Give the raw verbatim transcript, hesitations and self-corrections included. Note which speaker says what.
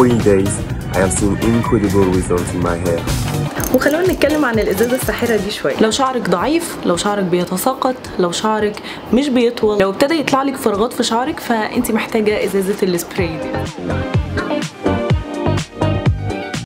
Speaker 1: forty days, I have seen incredible results in my hair.
Speaker 2: وخلونا نتكلم عن الازازه الساحره دي شويه. لو شعرك ضعيف، لو شعرك بيتساقط، لو شعرك مش بيطول، لو ابتدى يطلع لك فراغات في شعرك، فانت محتاجه ازازه السبراي دي.